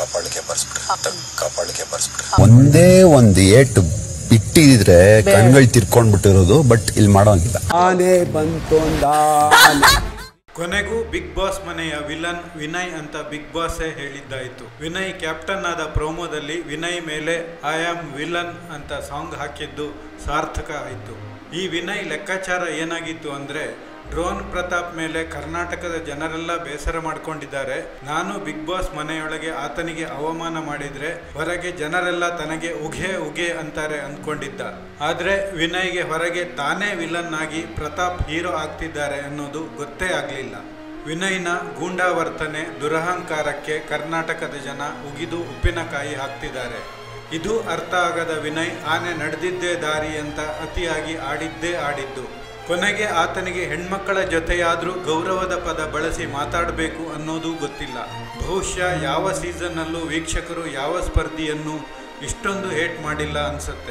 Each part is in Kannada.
ಒಂದೇ ಒಂದು ಏಟು ಬಿಟ್ಟಿದ್ರೆ ಕಣ್ಗಳು ತಿರ್ಕೊಂಡ್ಬಿಟ್ಟಿರೋದು. ಬಟ್ ಇಲ್ಲಿ ಮಾಡೋಂಗಿಲ್ಲ. ಆನೆ ಬಂತು. ಕೊನೆಗೂ ಬಿಗ್ ಬಾಸ್ ಮನೆಯ ವಿಲನ್ ವಿನಯ್ ಅಂತ ಬಿಗ್ ಬಾಸೇ ಹೇಳಿದ್ದಾಯಿತು. ವಿನಯ್ ಕ್ಯಾಪ್ಟನ್ ಆದ ಪ್ರೋಮೋದಲ್ಲಿ ವಿನಯ್ ಮೇಲೆ ಐ ಆಮ್ ವಿಲನ್ ಅಂತ ಸಾಂಗ್ ಹಾಕಿದ್ದು ಸಾರ್ಥಕ ಆಯಿತು. ಈ ವಿನಯ್ ಲೆಕ್ಕಾಚಾರ ಏನಾಗಿತ್ತು ಅಂದರೆ, ಡ್ರೋನ್ ಪ್ರತಾಪ್ ಮೇಲೆ ಕರ್ನಾಟಕದ ಜನರೆಲ್ಲ ಬೇಸರ ಮಾಡ್ಕೊಂಡಿದ್ದಾರೆ, ನಾನು ಬಿಗ್ ಬಾಸ್ ಮನೆಯೊಳಗೆ ಆತನಿಗೆ ಅವಮಾನ ಮಾಡಿದರೆ ಹೊರಗೆ ಜನರೆಲ್ಲ ತನಗೆ ಉಘೆ ಉಘೆ ಅಂತಾರೆ ಅಂದ್ಕೊಂಡಿದ್ದ. ಆದರೆ ವಿನಯ್ಗೆ ಹೊರಗೆ ತಾನೇ ವಿಲನ್ ಆಗಿ ಪ್ರತಾಪ್ ಹೀರೋ ಆಗ್ತಿದ್ದಾರೆ ಅನ್ನೋದು ಗೊತ್ತೇ ಆಗಲಿಲ್ಲ. ವಿನಯ್ನ ಗೂಂಡಾವರ್ತನೆ ದುರಹಂಕಾರಕ್ಕೆ ಕರ್ನಾಟಕದ ಜನ ಉಗಿದು ಉಪ್ಪಿನಕಾಯಿ ಹಾಕ್ತಿದ್ದಾರೆ. ಇದು ಅರ್ಥ ಆಗದ ವಿನಯ್ ಆನೆ ನಡೆದಿದ್ದೇ ದಾರಿ ಅಂತ ಅತಿಯಾಗಿ ಆಡಿದ್ದೇ ಆಡಿದ್ದು. ಕೊನೆಗೆ ಆತನಿಗೆ ಹೆಣ್ಮಕ್ಕಳ ಜೊತೆಯಾದರೂ ಗೌರವದ ಪದ ಬಳಸಿ ಮಾತಾಡಬೇಕು ಅನ್ನೋದು ಗೊತ್ತಿಲ್ಲ. ಬಹುಶಃ ಯಾವ ಸೀಸನ್ನಲ್ಲೂ ವೀಕ್ಷಕರು ಯಾವ ಸ್ಪರ್ಧಿಯನ್ನು ಇಷ್ಟೊಂದು ಹೇಟ್ ಮಾಡಿಲ್ಲ ಅನ್ಸುತ್ತೆ.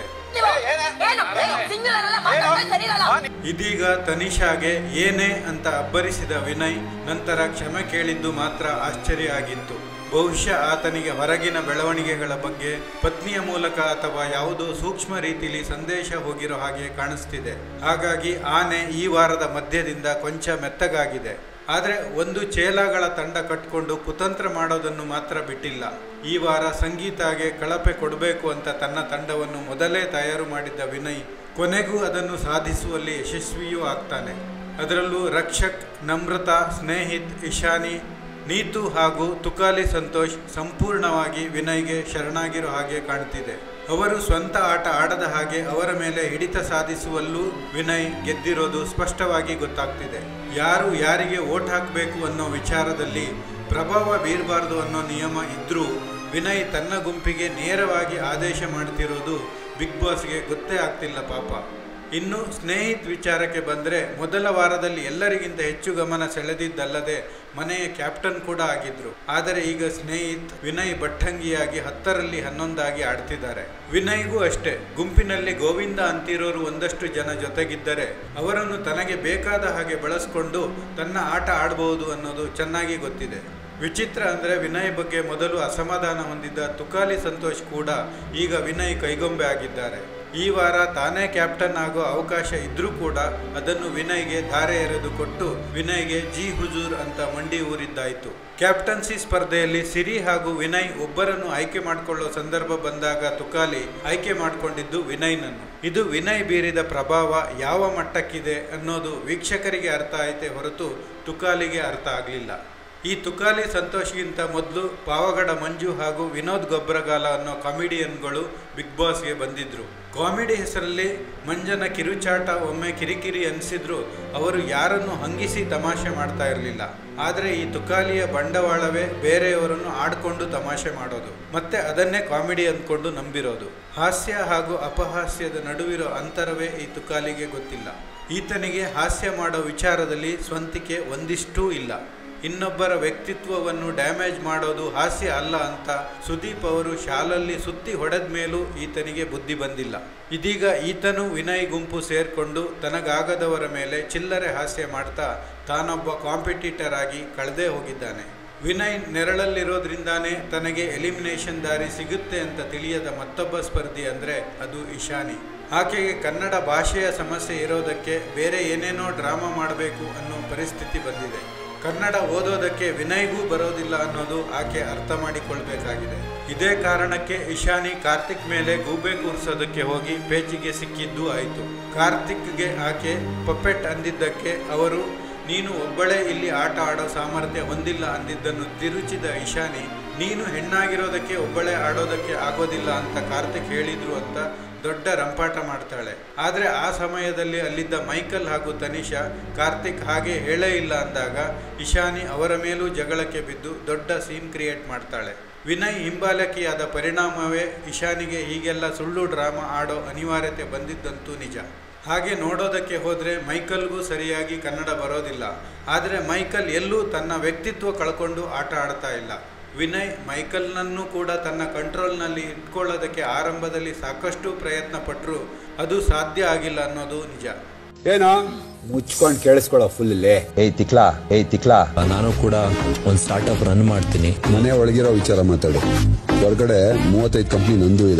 ಇದೀಗ ತನಿಷಾಗೆ ಏನೇ ಅಂತ ಅಬ್ಬರಿಸಿದ ವಿನಯ್ ನಂತರ ಕ್ಷಮೆ ಕೇಳಿದ್ದು ಮಾತ್ರ ಆಶ್ಚರ್ಯ ಆಗಿತ್ತು. ಬಹುಶಃ ಆತನಿಗೆ ಹೊರಗಿನ ಬೆಳವಣಿಗೆಗಳ ಬಗ್ಗೆ ಪತ್ನಿಯ ಮೂಲಕ ಅಥವಾ ಯಾವುದೋ ಸೂಕ್ಷ್ಮ ರೀತಿಯಲ್ಲಿ ಸಂದೇಶ ಹೋಗಿರೋ ಹಾಗೆ ಕಾಣಿಸ್ತಿದೆ. ಹಾಗಾಗಿ ಆನೆ ಈ ವಾರದ ಮಧ್ಯದಿಂದ ಕೊಂಚ ಮೆತ್ತಗಾಗಿದೆ. ಆದರೆ ಒಂದು ಚೇಲಾಗಳ ತಂಡ ಕಟ್ಕೊಂಡು ಕುತಂತ್ರ ಮಾಡೋದನ್ನು ಮಾತ್ರ ಬಿಟ್ಟಿಲ್ಲ. ಈ ವಾರ ಸಂಗೀತಾಗೆ ಕಳಪೆ ಕೊಡಬೇಕು ಅಂತ ತನ್ನ ತಂಡವನ್ನು ಮೊದಲೇ ತಯಾರು ಮಾಡಿದ್ದ ವಿನಯ್ ಕೊನೆಗೂ ಅದನ್ನು ಸಾಧಿಸುವಲ್ಲಿ ಯಶಸ್ವಿಯೂ ಆಗ್ತಾನೆ. ಅದರಲ್ಲೂ ರಕ್ಷಕ್, ನಮ್ರತಾ, ಸ್ನೇಹಿತ್, ಇಶಾನಿ, ನೀತು ಹಾಗೂ ತುಕಾಲಿ ಸಂತೋಷ್ ಸಂಪೂರ್ಣವಾಗಿ ವಿನಯ್ಗೆ ಶರಣಾಗಿರೋ ಹಾಗೆ ಕಾಣ್ತಿದೆ. ಅವರು ಸ್ವಂತ ಆಟ ಆಡದ ಹಾಗೆ ಅವರ ಮೇಲೆ ಹಿಡಿತ ಸಾಧಿಸುವಲ್ಲೂ ವಿನಯ್ ಗೆದ್ದಿರೋದು ಸ್ಪಷ್ಟವಾಗಿ ಗೊತ್ತಾಗ್ತಿದೆ. ಯಾರು ಯಾರಿಗೆ ವೋಟ್ ಹಾಕಬೇಕು ಅನ್ನೋ ವಿಚಾರದಲ್ಲಿ ಪ್ರಭಾವ ಬೀರಬಾರ್ದು ಅನ್ನೋ ನಿಯಮ ಇದ್ರೂ ವಿನಯ್ ತನ್ನ ಗುಂಪಿಗೆ ನೇರವಾಗಿ ಆದೇಶ ಮಾಡ್ತಿರೋದು ಬಿಗ್ ಬಾಸ್ಗೆ ಗೊತ್ತೇ ಆಗ್ತಿಲ್ಲ ಪಾಪ. ಇನ್ನು ಸ್ನೇಹಿತ್ ವಿಚಾರಕ್ಕೆ ಬಂದರೆ, ಮೊದಲ ವಾರದಲ್ಲಿ ಎಲ್ಲರಿಗಿಂತ ಹೆಚ್ಚು ಗಮನ ಸೆಳೆದಿದ್ದಲ್ಲದೆ ಮನೆಯ ಕ್ಯಾಪ್ಟನ್ ಕೂಡ ಆಗಿದ್ರು. ಆದರೆ ಈಗ ಸ್ನೇಹಿತ್ ವಿನಯ್ ಭಟ್ಟಂಗಿಯಾಗಿ 10ರಲ್ಲಿ 11 ಆಡ್ತಿದ್ದಾರೆ. ವಿನಯ್ಗೂ ಅಷ್ಟೇ, ಗುಂಪಿನಲ್ಲಿ ಗೋವಿಂದ ಅಂತಿರೋರು ಒಂದಷ್ಟು ಜನ ಜೊತೆಗಿದ್ದರೆ ಅವರನ್ನು ತನಗೆ ಬೇಕಾದ ಹಾಗೆ ಬಳಸ್ಕೊಂಡು ತನ್ನ ಆಟ ಆಡಬಹುದು ಅನ್ನೋದು ಚೆನ್ನಾಗಿ ಗೊತ್ತಿದೆ. ವಿಚಿತ್ರ ಅಂದರೆ ವಿನಯ್ ಬಗ್ಗೆ ಮೊದಲು ಅಸಮಾಧಾನ ಹೊಂದಿದ್ದ ತುಕಾಲಿ ಸಂತೋಷ್ ಕೂಡ ಈಗ ವಿನಯ್ ಕೈಗೊಂಬೆ ಆಗಿದ್ದಾರೆ. ಈ ವಾರ ತಾನೇ ಕ್ಯಾಪ್ಟನ್ ಆಗೋ ಅವಕಾಶ ಇದ್ರೂ ಕೂಡ ಅದನ್ನು ವಿನಯ್ಗೆ ಧಾರೆ ಎರೆದು ಕೊಟ್ಟು ವಿನಯ್ಗೆ ಜಿ ಹುಜೂರ್ ಅಂತ ಮಂಡಿ ಊರಿದ್ದಾಯಿತು. ಕ್ಯಾಪ್ಟನ್ಸಿ ಸ್ಪರ್ಧೆಯಲ್ಲಿ ಸಿರಿ ಹಾಗೂ ವಿನಯ್ ಒಬ್ಬರನ್ನು ಆಯ್ಕೆ ಮಾಡಿಕೊಳ್ಳೋ ಸಂದರ್ಭ ಬಂದಾಗ ತುಕಾಲಿ ಆಯ್ಕೆ ಮಾಡಿಕೊಂಡಿದ್ದು ವಿನಯ್ನನ್ನು. ಇದು ವಿನಯ್ ಬೀರಿದ ಪ್ರಭಾವ ಯಾವ ಮಟ್ಟಕ್ಕಿದೆ ಅನ್ನೋದು ವೀಕ್ಷಕರಿಗೆ ಅರ್ಥ ಆಯಿತೇ ಹೊರತು ತುಕಾಲಿಗೆ ಅರ್ಥ ಆಗಲಿಲ್ಲ. ಈ ತುಕಾಲಿ ಸಂತೋಷ್ಗಿಂತ ಮೊದಲು ಪಾವಗಡ ಮಂಜು ಹಾಗೂ ವಿನೋದ್ ಗೊಬ್ಬರಗಾಲ ಅನ್ನೋ ಕಾಮಿಡಿಯನ್ಗಳು ಬಿಗ್ ಬಾಸ್ಗೆ ಬಂದಿದ್ರು. ಕಾಮಿಡಿ ಹೆಸರಲ್ಲಿ ಮಂಜನ ಕಿರುಚಾಟ ಒಮ್ಮೆ ಕಿರಿಕಿರಿ ಅನಿಸಿದ್ರು ಅವರು ಯಾರನ್ನು ಹಂಗಿಸಿ ತಮಾಷೆ ಮಾಡ್ತಾ ಇರಲಿಲ್ಲ. ಆದರೆ ಈ ತುಕಾಲಿಯ ಬಂಡವಾಳವೇ ಬೇರೆಯವರನ್ನು ಆಡ್ಕೊಂಡು ತಮಾಷೆ ಮಾಡೋದು, ಮತ್ತೆ ಅದನ್ನೇ ಕಾಮಿಡಿ ಅಂದ್ಕೊಂಡು ನಂಬಿರೋದು. ಹಾಸ್ಯ ಹಾಗೂ ಅಪಹಾಸ್ಯದ ನಡುವಿರೋ ಅಂತರವೇ ಈ ತುಕಾಲಿಗೆ ಗೊತ್ತಿಲ್ಲ. ಈತನಿಗೆ ಹಾಸ್ಯ ಮಾಡೋ ವಿಚಾರದಲ್ಲಿ ಸ್ವಂತಿಕೆ ಒಂದಿಷ್ಟೂ ಇಲ್ಲ. ಇನ್ನೊಬ್ಬರ ವ್ಯಕ್ತಿತ್ವವನ್ನು ಡ್ಯಾಮೇಜ್ ಮಾಡೋದು ಹಾಸ್ಯ ಅಲ್ಲ ಅಂತ ಸುದೀಪ್ ಅವರು ಶಾಲಲ್ಲಿ ಸುತ್ತಿ ಹೊಡೆದ ಮೇಲೂ ಈತನಿಗೆ ಬುದ್ಧಿ ಬಂದಿಲ್ಲ. ಇದೀಗ ಈತನು ವಿನಯ್ ಗುಂಪು ಸೇರ್ಕೊಂಡು ತನಗಾಗದವರ ಮೇಲೆ ಚಿಲ್ಲರೆ ಹಾಸ್ಯ ಮಾಡ್ತಾ ತಾನೊಬ್ಬ ಕಾಂಪಿಟೀಟರ್ ಆಗಿ ಕಳೆದೇ ಹೋಗಿದ್ದಾನೆ. ವಿನಯ್ ನೆರಳಲ್ಲಿರೋದ್ರಿಂದಾನೇ ತನಗೆ ಎಲಿಮಿನೇಷನ್ ದಾರಿ ಸಿಗುತ್ತೆ ಅಂತ ತಿಳಿಯದ ಮತ್ತೊಬ್ಬ ಸ್ಪರ್ಧಿ ಅಂದರೆ ಅದು ಇಶಾನಿ. ಆಕೆಗೆ ಕನ್ನಡ ಭಾಷೆಯ ಸಮಸ್ಯೆ ಇರೋದಕ್ಕೆ ಬೇರೆ ಏನೇನೋ ಡ್ರಾಮಾ ಮಾಡಬೇಕು ಅನ್ನೋ ಪರಿಸ್ಥಿತಿ ಬಂದಿದೆ. ಕನ್ನಡ ಓದೋದಕ್ಕೆ ವಿನಯ್ಗೂ ಬರೋದಿಲ್ಲ ಅನ್ನೋದು ಆಕೆ ಅರ್ಥ ಮಾಡಿಕೊಳ್ಬೇಕಾಗಿದೆ. ಇದೇ ಕಾರಣಕ್ಕೆ ಇಶಾನಿ ಕಾರ್ತಿಕ್ ಮೇಲೆ ಗೂಬೆ ಕೂರಿಸೋದಕ್ಕೆ ಹೋಗಿ ಪೇಚಿಗೆ ಸಿಕ್ಕಿದ್ದೂ ಆಯಿತು. ಕಾರ್ತಿಕ್ಗೆ ಆಕೆ ಪಪೆಟ್ ಅಂದಿದ್ದಕ್ಕೆ ಅವರು ನೀನು ಒಬ್ಬಳೇ ಇಲ್ಲಿ ಆಟ ಆಡೋ ಸಾಮರ್ಥ್ಯ ಹೊಂದಿಲ್ಲ ಅಂದಿದ್ದನ್ನು ತಿರುಚಿದ ಇಶಾನಿ ನೀನು ಹೆಣ್ಣಾಗಿರೋದಕ್ಕೆ ಒಬ್ಬಳೇ ಆಡೋದಕ್ಕೆ ಆಗೋದಿಲ್ಲ ಅಂತ ಕಾರ್ತಿಕ್ ಹೇಳಿದ್ರು ಅಂತ ದೊಡ್ಡ ರಂಪಾಟ ಮಾಡ್ತಾಳೆ. ಆದರೆ ಆ ಸಮಯದಲ್ಲಿ ಅಲ್ಲಿದ್ದ ಮೈಕಲ್ ಹಾಗೂ ತನಿಷಾ ಕಾರ್ತಿಕ್ ಹಾಗೆ ಹೇಳೇ ಇಲ್ಲ ಅಂದಾಗ ಇಶಾನಿ ಅವರ ಮೇಲೂ ಜಗಳಕ್ಕೆ ಬಿದ್ದು ದೊಡ್ಡ ಸೀನ್ ಕ್ರಿಯೇಟ್ ಮಾಡ್ತಾಳೆ. ವಿನಯ್ ಹಿಂಬಾಲಕಿಯಾದ ಪರಿಣಾಮವೇ ಇಶಾನಿಗೆ ಹೀಗೆಲ್ಲ ಸುಳ್ಳು ಡ್ರಾಮಾ ಆಡೋ ಅನಿವಾರ್ಯತೆ ಬಂದಿದ್ದಂತೂ ನಿಜ. ಹಾಗೆ ನೋಡೋದಕ್ಕೆ ಹೋದರೆ ಮೈಕಲ್ಗೂ ಸರಿಯಾಗಿ ಕನ್ನಡ ಬರೋದಿಲ್ಲ. ಆದರೆ ಮೈಕಲ್ ಎಲ್ಲೂ ತನ್ನ ವ್ಯಕ್ತಿತ್ವ ಕಳ್ಕೊಂಡು ಆಟ ಆಡ್ತಾ ಇಲ್ಲ. ವಿನಯ್ ಮೈಕಲ್ನನ್ನು ಕೂಡ ತನ್ನ ಕಂಟ್ರೋಲ್ನಲ್ಲಿ ಇಟ್ಕೊಳ್ಳೋದಕ್ಕೆ ಆರಂಭದಲ್ಲಿ ಸಾಕಷ್ಟು ಪ್ರಯತ್ನ ಪಟ್ಟರು ಅದು ಸಾಧ್ಯ ಆಗಿಲ್ಲ ಅನ್ನೋದು ನಿಜ. ಏನೋ ಮುಚ್ಕೊಂಡು ಕೇಳಿಸ್ಕೊಳ್ಳೋ ಫುಲ್ ಇಲ್ಲೇ. ಏಯ್ ತಿಕ್ಲಾ ನಾನು ಕೂಡ ಒಂದು ಸ್ಟಾರ್ಟ್ಅಪ್ ರನ್ ಮಾಡ್ತೀನಿ. ಮನೆ ಒಳಗಿರೋ ವಿಚಾರ ಮಾತಾಡು. ಹೊರಗಡೆ 35 ಕಂಪ್ನಿ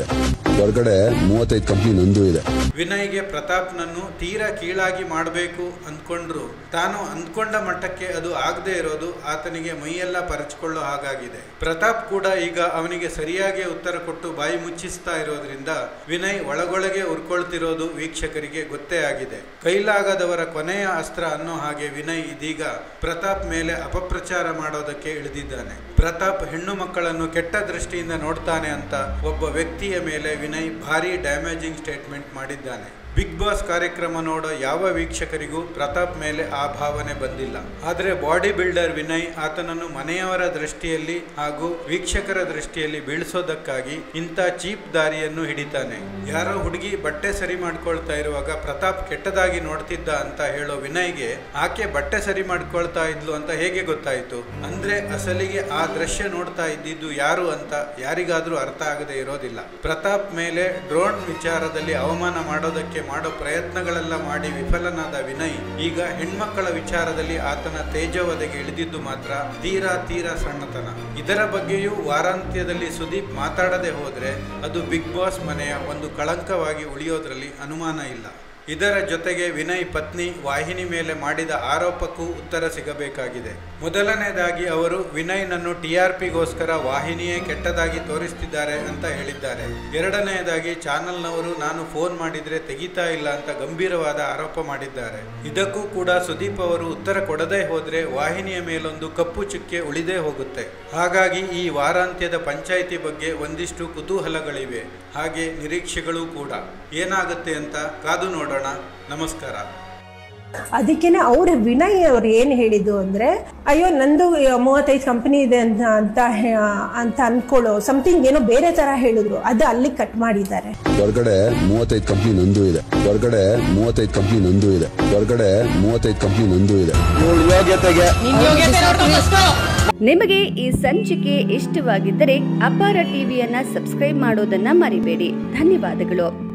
ನಂದು ಇದೆ. ವಿನಯ್ಗೆ ಪ್ರತಾಪ್ನನ್ನು ತೀರಾ ಕೀಳಾಗಿ ಮಾಡಬೇಕು ಅಂದ್ಕೊಂಡ್ರು ತಾನು ಅಂದ್ಕೊಂಡ ಮಟ್ಟಕ್ಕೆ ಅದು ಆಗದೆ ಇರೋದು ಆತನಿಗೆ ಮೈಯೆಲ್ಲ ಪರಚಿಕೊಳ್ಳೋ ಹಾಗಾಗಿದೆ. ಪ್ರತಾಪ್ ಕೂಡ ಈಗ ಅವನಿಗೆ ಸರಿಯಾಗಿ ಉತ್ತರ ಕೊಟ್ಟು ಬಾಯಿ ಮುಚ್ಚಿಸ್ತಾ ಇರೋದ್ರಿಂದ ವಿನಯ್ ಒಳಗೊಳಗೆ ಉರ್ಕೊಳ್ತಿರೋದು ವೀಕ್ಷಕರಿಗೆ ಗೊತ್ತೇ ಆಗಿದೆ. ಕೈಲಾಗದವರ ಕೊನೆಯ ಅಸ್ತ್ರ ಅನ್ನೋ ಹಾಗೆ ವಿನಯ್ ಇದೀಗ ಪ್ರತಾಪ್ ಮೇಲೆ ಅಪಪ್ರಚಾರ ಮಾಡೋದಕ್ಕೆ ಇಳಿದಿದ್ದಾನೆ. ಪ್ರತಾಪ್ ಹೆಣ್ಣು ಮಕ್ಕಳನ್ನು ಕೆಟ್ಟ ದೃಷ್ಟಿಯಿಂದ ನೋಡ್ತಾನೆ ಅಂತ ಒಬ್ಬ ವ್ಯಕ್ತಿಯ ಮೇಲೆ ವಿನಯ್ ಭಾರಿ ಡ್ಯಾಮೇಜಿಂಗ್ ಸ್ಟೇಟ್ಮೆಂಟ್ ಮಾಡಿದ್ದಾನೆ. ಬಿಗ್ ಬಾಸ್ ಕಾರ್ಯಕ್ರಮ ನೋಡೋ ಯಾವ ವೀಕ್ಷಕರಿಗೂ ಪ್ರತಾಪ್ ಮೇಲೆ ಆ ಭಾವನೆ ಬಂದಿಲ್ಲ. ಆದರೆ ಬಾಡಿ ಬಿಲ್ಡರ್ ವಿನಯ್ ಆತನನ್ನು ಮನೆಯವರ ದೃಷ್ಟಿಯಲ್ಲಿ ಹಾಗೂ ವೀಕ್ಷಕರ ದೃಷ್ಟಿಯಲ್ಲಿ ಬೀಳಿಸೋದಕ್ಕಾಗಿ ಇಂಥ ಚೀಪ್ ದಾರಿಯನ್ನು ಹಿಡಿತಾನೆ. ಯಾರೋ ಹುಡುಗಿ ಬಟ್ಟೆ ಸರಿ ಮಾಡ್ಕೊಳ್ತಾ ಇರುವಾಗ ಪ್ರತಾಪ್ ಕೆಟ್ಟದಾಗಿ ನೋಡ್ತಿದ್ದ ಅಂತ ಹೇಳೋ ವಿನಯ್ಗೆ ಆಕೆ ಬಟ್ಟೆ ಸರಿ ಮಾಡ್ಕೊಳ್ತಾ ಇದ್ಲು ಅಂತ ಹೇಗೆ ಗೊತ್ತಾಯಿತು? ಅಂದ್ರೆ ಅಸಲಿಗೆ ಆ ದೃಶ್ಯ ನೋಡ್ತಾ ಇದ್ದಿದ್ದು ಯಾರು ಅಂತ ಯಾರಿಗಾದ್ರೂ ಅರ್ಥ ಆಗದೆ ಇರೋದಿಲ್ಲ. ಪ್ರತಾಪ್ ಮೇಲೆ ಡ್ರೋನ್ ವಿಚಾರದಲ್ಲಿ ಅವಮಾನ ಮಾಡೋದಕ್ಕೆ ಮಾಡೋ ಪ್ರಯತ್ನಗಳೆಲ್ಲ ಮಾಡಿ ವಿಫಲನಾದ ವಿನಯ್ ಈಗ ಹೆಣ್ಮಕ್ಕಳ ವಿಚಾರದಲ್ಲಿ ಆತನ ತೇಜೋವಧೆಗೆ ಇಳಿದಿದ್ದು ಮಾತ್ರ ತೀರಾ ಸಣ್ಣತನ. ಇದರ ಬಗ್ಗೆಯೂ ವಾರಾಂತ್ಯದಲ್ಲಿ ಸುದೀಪ್ ಮಾತಾಡದೆ ಹೋದ್ರೆ ಅದು ಬಿಗ್ ಬಾಸ್ ಮನೆಯ ಒಂದು ಕಳಂಕವಾಗಿ ಉಳಿಯೋದ್ರಲ್ಲಿ ಅನುಮಾನ ಇಲ್ಲ. ಇದರ ಜೊತೆಗೆ ವಿನಯ್ ಪತ್ನಿ ವಾಹಿನಿ ಮೇಲೆ ಮಾಡಿದ ಆರೋಪಕ್ಕೂ ಉತ್ತರ ಸಿಗಬೇಕಾಗಿದೆ. ಮೊದಲನೇದಾಗಿ ಅವರು ವಿನಯ್ನನ್ನು TRPಗೋಸ್ಕರ ವಾಹಿನಿಯೇ ಕೆಟ್ಟದಾಗಿ ತೋರಿಸ್ತಿದ್ದಾರೆ ಅಂತ ಹೇಳಿದ್ದಾರೆ. ಎರಡನೆಯದಾಗಿ ಚಾನೆಲ್ನವರು ನಾನು ಫೋನ್ ಮಾಡಿದ್ರೆ ತೆಗಿತಾ ಇಲ್ಲ ಅಂತ ಗಂಭೀರವಾದ ಆರೋಪ ಮಾಡಿದ್ದಾರೆ. ಇದಕ್ಕೂ ಕೂಡ ಸುದೀಪ್ ಅವರು ಉತ್ತರ ಕೊಡದೇ ಹೋದ್ರೆ ವಾಹಿನಿಯ ಮೇಲೊಂದು ಕಪ್ಪು ಚುಕ್ಕೆ ಉಳಿದೇ ಹೋಗುತ್ತೆ. ಹಾಗಾಗಿ ಈ ವಾರಾಂತ್ಯದ ಪಂಚಾಯಿತಿ ಬಗ್ಗೆ ಒಂದಿಷ್ಟು ಕುತೂಹಲಗಳಿವೆ, ಹಾಗೆ ನಿರೀಕ್ಷೆಗಳು ಕೂಡ. ಏನಾಗುತ್ತೆ ಅಂತ ಕಾದು ನೋಡೋಣ. ನಮಸ್ಕಾರ. ಅದಕ್ಕೇನೆ ಅವ್ರು ವಿನಯ್ ಅವ್ರು ಏನು ಹೇಳಿದ್ದು ಅಂದ್ರೆ, ಅಯ್ಯೋ ನಂದು 35 ಕಂಪನಿ ಇದೆ ಅಂತ ಅನ್ಕೊಳ್ಳೋ ಸಮಥಿಂಗ್ ಏನೋ ಬೇರೆ ತರ ಹೇಳಿದ್ರು. ಅದು ಅಲ್ಲಿ ಕಟ್ ಮಾಡಿದ್ದಾರೆ. ಹೊರಗಡೆ 35 ಕಂಪ್ನಿ ನಂದು ಇದೆ. ನಿಮಗೆ ಈ ಸಂಚಿಕೆ ಇಷ್ಟವಾಗಿದ್ದರೆ ಅಪಾರ ಟಿವಿಯನ್ನ ಸಬ್ಸ್ಕ್ರೈಬ್ ಮಾಡೋದನ್ನ ಮರಿಬೇಡಿ. ಧನ್ಯವಾದಗಳು.